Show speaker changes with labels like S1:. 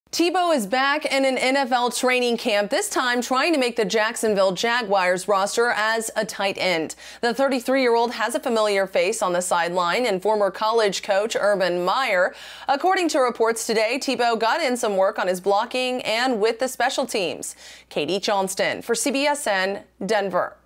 S1: Tebow is back in an NFL training camp, this time trying to make the Jacksonville Jaguars roster as a tight end. The 33-year-old has a familiar face on the sideline and former college coach Urban Meyer. According to reports today, Tebow got in some work on his blocking and with the special teams. Katie Johnston for CBSN, Denver.